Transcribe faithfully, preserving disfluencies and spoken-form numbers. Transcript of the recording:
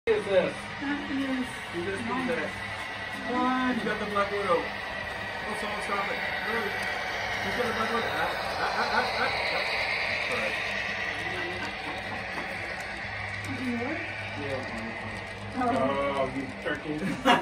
is this? That is You just nine. do that. One. You got the Black Widow. Oh, someone stop it. Hurry. You got the Black Widow. Ah, ah, ah, ah, ah. Sorry. Is it yours? Yeah. Oh. Oh, you turkey.